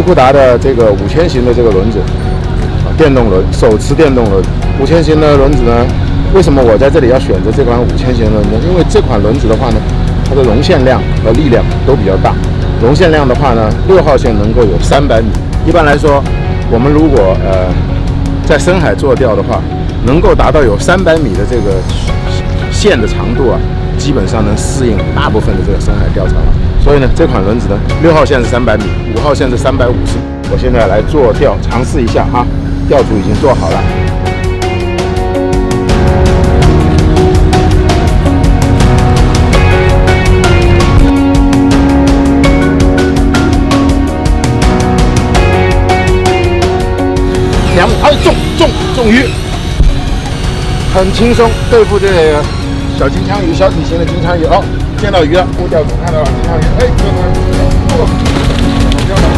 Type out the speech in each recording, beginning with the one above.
库达的这个5000型的这个轮子，电动轮，手持电动轮。5000型的轮子呢，为什么我在这里要选择这款5000型轮子？因为这款轮子的话呢，它的容线量和力量都比较大。容线量的话呢，6号线能够有300米。一般来说，我们如果在深海做钓的话，能够达到有300米的这个线的长度啊，基本上能适应大部分的这个深海钓场。所以呢，这款轮子呢，6号线是300米，5号线是350。我现在来做钓，尝试一下啊。钓组已经做好了。中鱼，很轻松对付这个小金枪鱼，小体型的金枪鱼。哦，见到鱼了，过钓组看到了金枪鱼，哎，这个好钓了。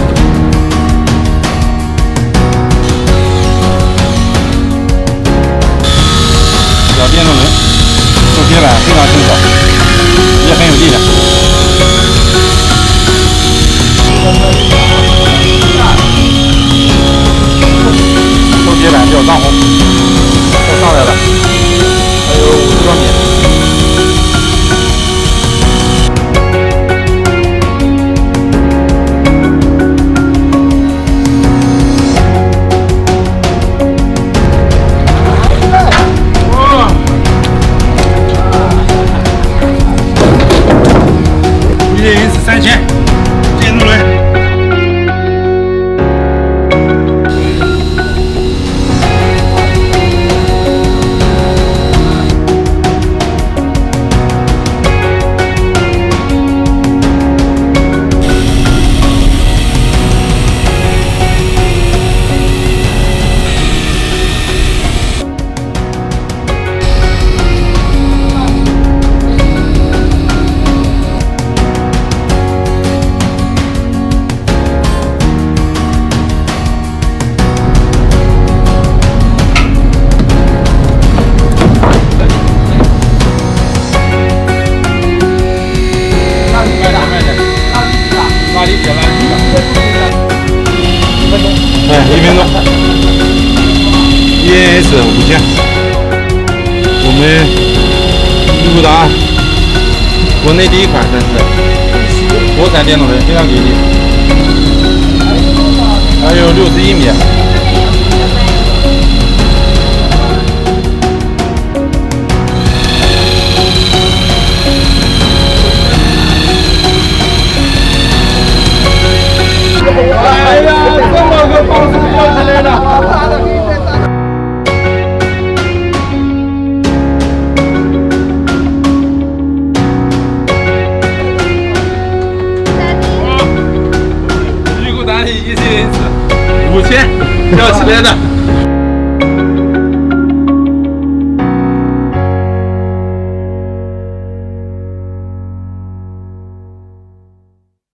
小电动轮，做接板非常轻巧，也很有力量。收接板钓藏红，都上来了，还有50多米。叶云是3000，电动轮。1分钟，EAS 5000，我们路库达国内第一款算是国产电动轮，非常给力，还有61米。哎呀，这么个方式钓起来了！绿库达的ECS5000钓起来的。